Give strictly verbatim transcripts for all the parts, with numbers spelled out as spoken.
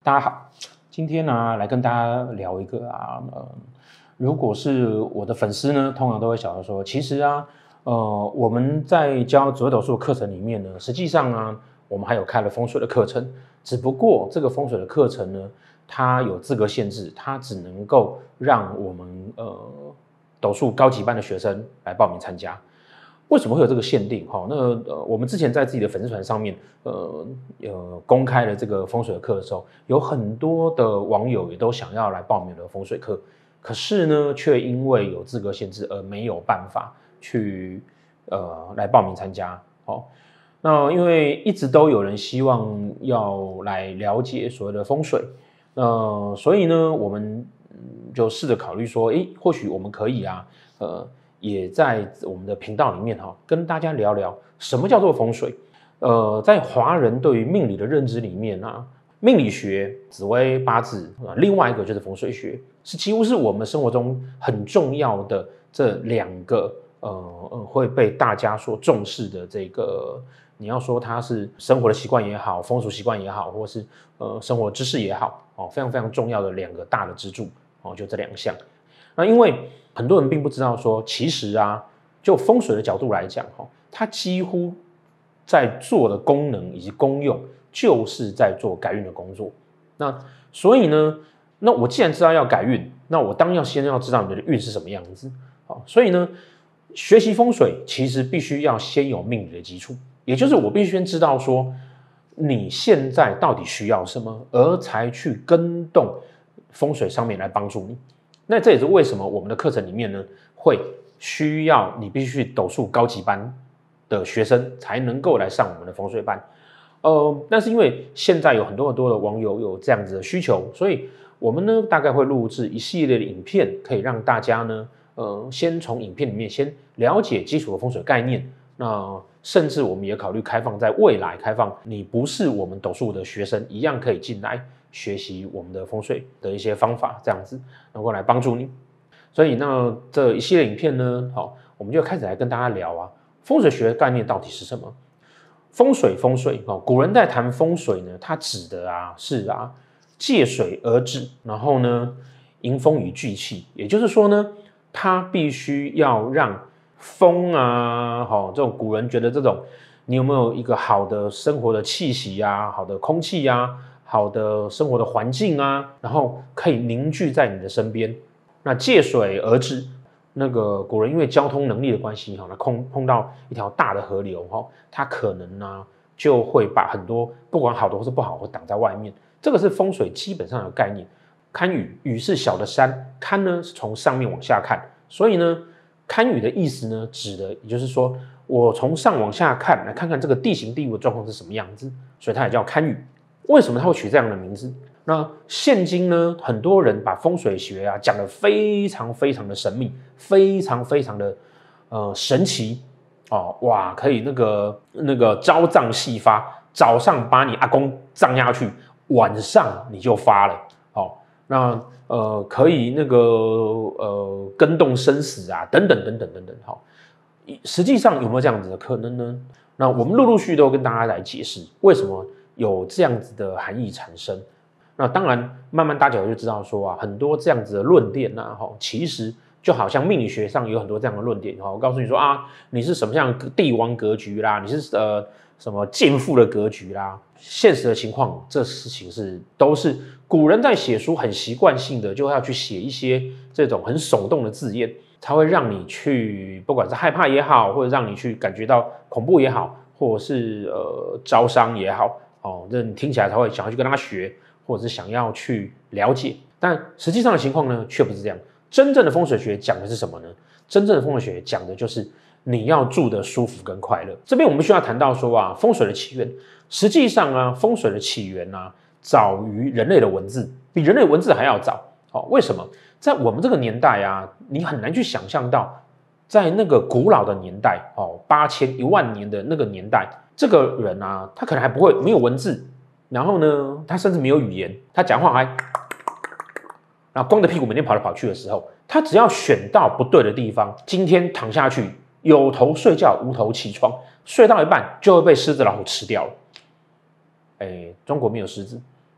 大家好，今天呢、啊、来跟大家聊一个啊，呃，如果是我的粉丝呢，通常都会想到说，其实啊，呃，我们在教紫微斗数的课程里面呢，实际上啊，我们还有开了风水的课程，只不过这个风水的课程呢，它有资格限制，它只能够让我们呃斗数高级班的学生来报名参加。为什么会有这个限定？哈，那呃，我们之前在自己的粉丝团上面，呃呃，公开了这个风水课的时候，有很多的网友也都想要来报名的风水课，可是呢，却因为有资格限制而没有办法去呃来报名参加。哦，那因为一直都有人希望要来了解所谓的风水，呃，所以呢，我们就试着考虑说，诶，或许我们可以啊，呃。也在我们的频道里面哈，跟大家聊聊什么叫做风水。呃，在华人对于命理的认知里面啊，命理学、紫微八字啊，另外一个就是风水学，是几乎是我们生活中很重要的这两个呃呃会被大家所重视的这个。你要说它是生活的习惯也好，风俗习惯也好，或是呃生活知识也好，哦，非常非常重要的两个大的支柱哦，就这两项。那因为很多人并不知道说，其实啊，就风水的角度来讲，哈，它几乎在做的功能以及功用，就是在做改运的工作。那所以呢，那我既然知道要改运，那我当然要先要知道你的运是什么样子。好，所以呢，学习风水其实必须要先有命理的基础，也就是我必须先知道说你现在到底需要什么，而才去跟动风水上面来帮助你。那这也是为什么我们的课程里面呢，会需要你必须斗数高级班的学生才能够来上我们的风水班。呃，但是因为现在有很多很多的网友有这样子的需求，所以我们呢大概会录制一系列的影片，可以让大家呢，呃，先从影片里面先了解基础的风水概念。那甚至我们也考虑开放，在未来开放，你不是我们斗数的学生，一样可以进来学习我们的风水的一些方法，这样子能够来帮助你。所以那这一系列影片呢，好，我们就开始来跟大家聊啊，风水学的概念到底是什么？风水，风水哦，古人在谈风水呢，它指的啊是啊借水而止，然后呢迎风与聚气，也就是说呢，它必须要让风啊，好、哦，这种古人觉得这种你有没有一个好的生活的气息啊，好的空气啊，好的生活的环境啊，然后可以凝聚在你的身边。那借水而止，那个古人因为交通能力的关系，哈，那碰碰到一条大的河流，哈，它可能呢就会把很多不管好的或是不好，会挡在外面。这个是风水基本上的概念。堪舆，舆是小的山，堪呢是从上面往下看，所以呢，堪舆的意思呢，指的也就是说，我从上往下看，来看看这个地形地物的状况是什么样子，所以它也叫堪舆。为什么它会取这样的名字？那现今呢，很多人把风水学啊讲得非常非常的神秘，非常非常的呃神奇哦，哇，可以那个那个朝葬夕发，早上把你阿公葬下去，晚上你就发了，哦，那呃可以那个呃跟动生死啊，等等等等等等，好、哦，实际上有没有这样子的可能呢？那我们陆陆续续都跟大家来解释为什么有这样子的含义产生。那当然，慢慢大家就知道说啊，很多这样子的论点呐，哈，其实就好像命理学上有很多这样的论点，哈，我告诉你说啊，你是什么样帝王格局啦，你是呃什么贱妇的格局啦，现实的情况，这事情是都是古人在写书很习惯性的，就要去写一些这种很耸动的字眼，才会让你去不管是害怕也好，或者让你去感觉到恐怖也好，或者是呃招商也好，哦，这你听起来才会想要去跟他学。或者是想要去了解，但实际上的情况呢，却不是这样。真正的风水学讲的是什么呢？真正的风水学讲的就是你要住的舒服跟快乐。这边我们需要谈到说啊，风水的起源，实际上啊，风水的起源啊，早于人类的文字，比人类文字还要早。哦，为什么？在我们这个年代啊，你很难去想象到，在那个古老的年代，哦，八千一万年的那个年代，这个人啊，他可能还不会没有文字。然后呢，他甚至没有语言，他讲话还，然后光着屁股每天跑来跑去的时候，他只要选到不对的地方，今天躺下去，有头睡觉，无头起床，睡到一半就会被狮子老虎吃掉了。哎，中国没有狮子，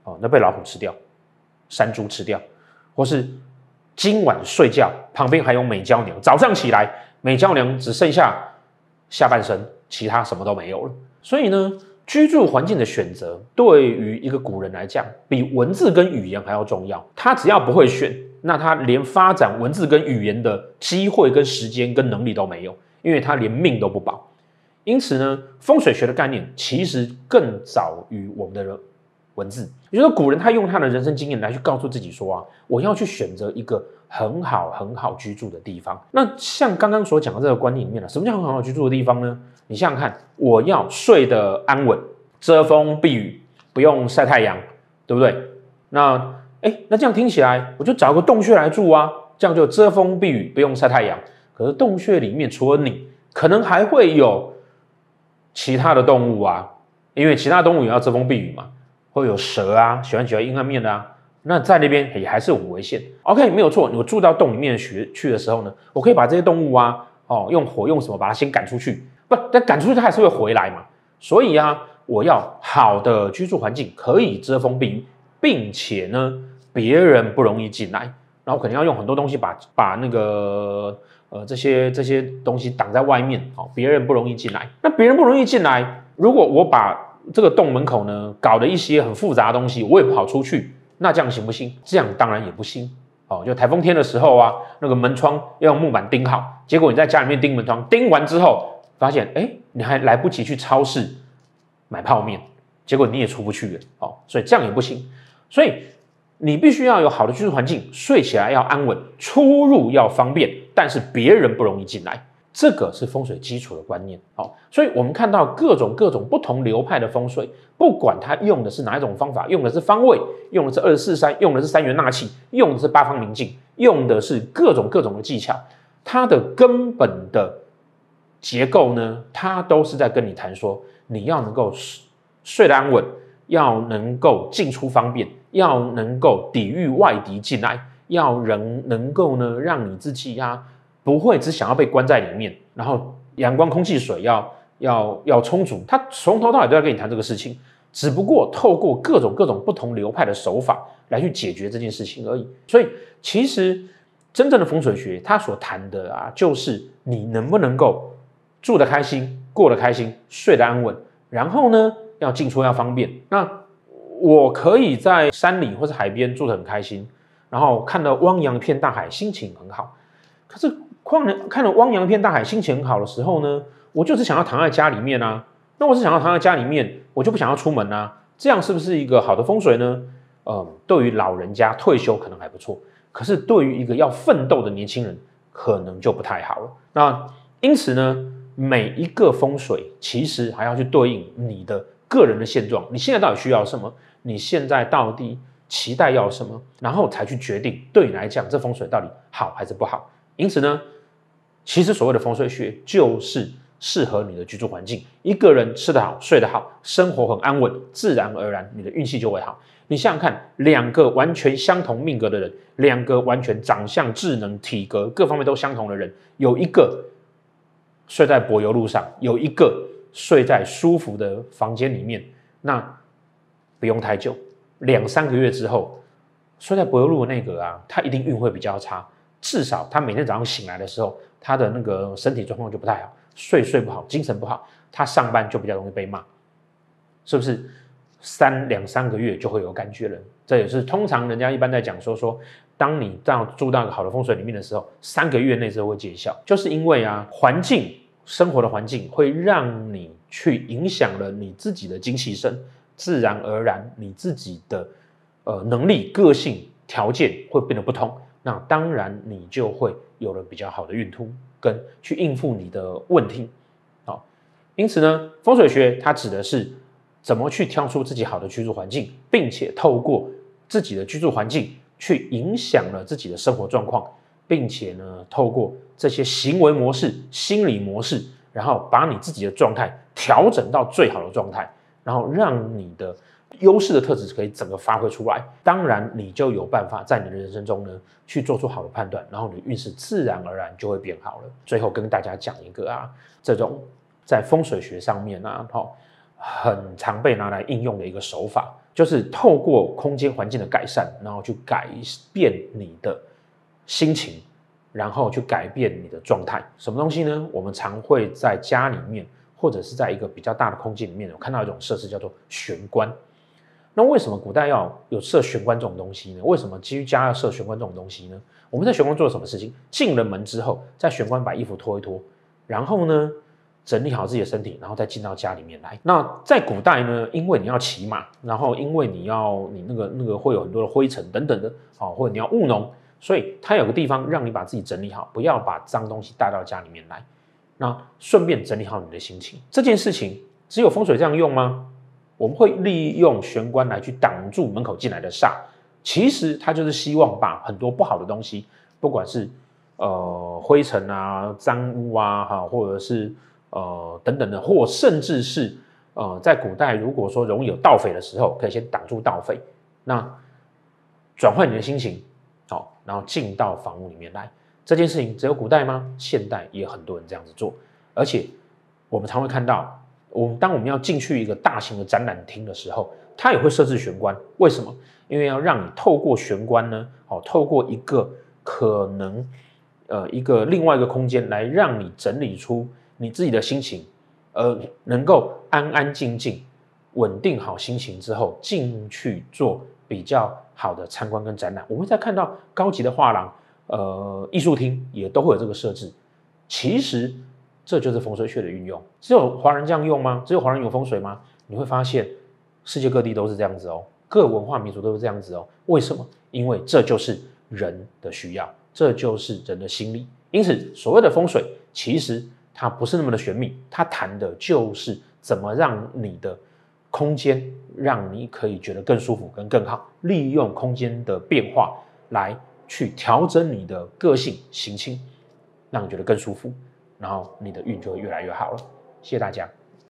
哦，那被老虎吃掉，山猪吃掉，或是今晚睡觉旁边还有美娇娘，早上起来美娇娘只剩下下半身，其他什么都没有了。所以呢，居住环境的选择对于一个古人来讲，比文字跟语言还要重要。他只要不会选，那他连发展文字跟语言的机会、跟时间、跟能力都没有，因为他连命都不保。因此呢，风水学的概念其实更早于我们的文字。也就是说，古人他用他的人生经验来去告诉自己说啊，我要去选择一个很好很好居住的地方。那像刚刚所讲的这个观念里面呢，什么叫很好居住的地方呢？你想想看，我要睡得安稳，遮风避雨，不用晒太阳，对不对？那哎，那这样听起来，我就找个洞穴来住啊，这样就遮风避雨，不用晒太阳。可是洞穴里面除了你，可能还会有其他的动物啊，因为其他动物也要遮风避雨嘛，会有蛇啊，喜欢喜欢阴暗面的啊，那在那边也还是很危险。OK， 没有错，我住到洞里面去的时候呢，我可以把这些动物啊，哦，用火用什么把它先赶出去，不，但赶出去它还是会回来嘛。所以啊，我要好的居住环境，可以遮风避雨，并且呢，别人不容易进来，然后可能要用很多东西把把那个。呃，这些这些东西挡在外面，好、哦，别人不容易进来。那别人不容易进来，如果我把这个洞门口呢搞了一些很复杂的东西，我也不好出去，那这样行不行？这样当然也不行。哦，就台风天的时候啊，那个门窗要用木板钉好，结果你在家里面钉门窗，钉完之后发现，哎，你还来不及去超市买泡面，结果你也出不去了。哦，所以这样也不行。所以你必须要有好的居住环境，睡起来要安稳，出入要方便，但是别人不容易进来，这个是风水基础的观念。好，所以我们看到各种各种不同流派的风水，不管它用的是哪一种方法，用的是方位，用的是二十四山，用的是三元纳气，用的是八方明镜，用的是各种各种的技巧，它的根本的结构呢，它都是在跟你谈说，你要能够睡得安稳，要能够进出方便，要能够抵御外敌进来，要人能够呢让你自己呀、啊、不会只想要被关在里面，然后阳光、空气、水要要要充足。他从头到尾都在跟你谈这个事情，只不过透过各种各种不同流派的手法来去解决这件事情而已。所以其实真正的风水学，它所谈的啊，就是你能不能够住得开心、过得开心、睡得安稳，然后呢要进出要方便。那我可以在山里或是海边住得很开心，然后看了汪洋一片大海，心情很好。可是看了汪洋一片大海，心情很好的时候呢，我就是想要躺在家里面啊。那我是想要躺在家里面，我就不想要出门啊。这样是不是一个好的风水呢？嗯，对于老人家退休可能还不错，可是对于一个要奋斗的年轻人，可能就不太好了。那因此呢，每一个风水其实还要去对应你的个人的现状，你现在到底需要什么？你现在到底期待要什么？然后才去决定对你来讲这风水到底好还是不好。因此呢，其实所谓的风水学就是适合你的居住环境。一个人吃得好、睡得好、生活很安稳，自然而然你的运气就会好。你想想看，两个完全相同命格的人，两个完全长相、智能、体格各方面都相同的人，有一个睡在柏油路上，有一个睡在舒服的房间里面，那不用太久，两三个月之后，睡在柏油路的那个啊，他一定运会比较差，至少他每天早上醒来的时候，他的那个身体状况就不太好，睡睡不好，精神不好，他上班就比较容易被骂，是不是？三两三个月就会有感觉了，这也是通常人家一般在讲说说，当你到住到一个好的风水里面的时候，三个月内就会见效，就是因为啊，环境生活的环境会让你去影响了你自己的精气神，自然而然你自己的呃能力、个性、条件会变得不同，那当然你就会有了比较好的运途跟去应付你的问题。好，因此呢，风水学它指的是怎么去挑出自己好的居住环境，并且透过自己的居住环境去影响了自己的生活状况，并且呢，透过这些行为模式、心理模式，然后把你自己的状态调整到最好的状态，然后让你的优势的特质可以整个发挥出来。当然，你就有办法在你的人生中呢去做出好的判断，然后你的运势自然而然就会变好了。最后跟大家讲一个啊，这种在风水学上面啊，好。很常被拿来应用的一个手法， 就是透过空间环境的改善，然后去改变你的心情，然后去改变你的状态。什么东西呢？我们常会在家里面，或者是在一个比较大的空间里面，有看到一种设施叫做玄关。那为什么古代要有设玄关这种东西呢？为什么居家要设玄关这种东西呢？我们在玄关做了什么事情？进了门之后，在玄关把衣服脱一脱，然后呢，整理好自己的身体，然后再进到家里面来。那在古代呢，因为你要骑马，然后因为你要你那个那个会有很多的灰尘等等的，哦，或者你要务农，所以它有个地方让你把自己整理好，不要把脏东西带到家里面来。那顺便整理好你的心情。这件事情只有风水这样用吗？我们会利用玄关来去挡住门口进来的煞，其实它就是希望把很多不好的东西，不管是呃灰尘啊、脏污啊，哈，或者是呃等等的，或甚至是呃在古代如果说容易有盗匪的时候，可以先挡住盗匪，那转换你的心情，好、哦，然后进到房屋里面来。这件事情只有古代吗？现代也有很多人这样子做，而且我们常会看到。我们当我们要进去一个大型的展览厅的时候，它也会设置玄关。为什么？因为要让你透过玄关呢，哦，透过一个可能呃一个另外一个空间来让你整理出你自己的心情，呃，能够安安静静、稳定好心情之后，进去做比较好的参观跟展览。我们在看到高级的画廊、呃艺术厅也都会有这个设置。其实。这就是风水学的运用，只有华人这样用吗？只有华人有风水吗？你会发现，世界各地都是这样子哦，各文化民族都是这样子哦。为什么？因为这就是人的需要，这就是人的心理。因此，所谓的风水，其实它不是那么的玄秘，它谈的就是怎么让你的空间，让你可以觉得更舒服、跟更好，利用空间的变化来去调整你的个性、心情，让你觉得更舒服。然后你的运就会越来越好了。谢谢大家。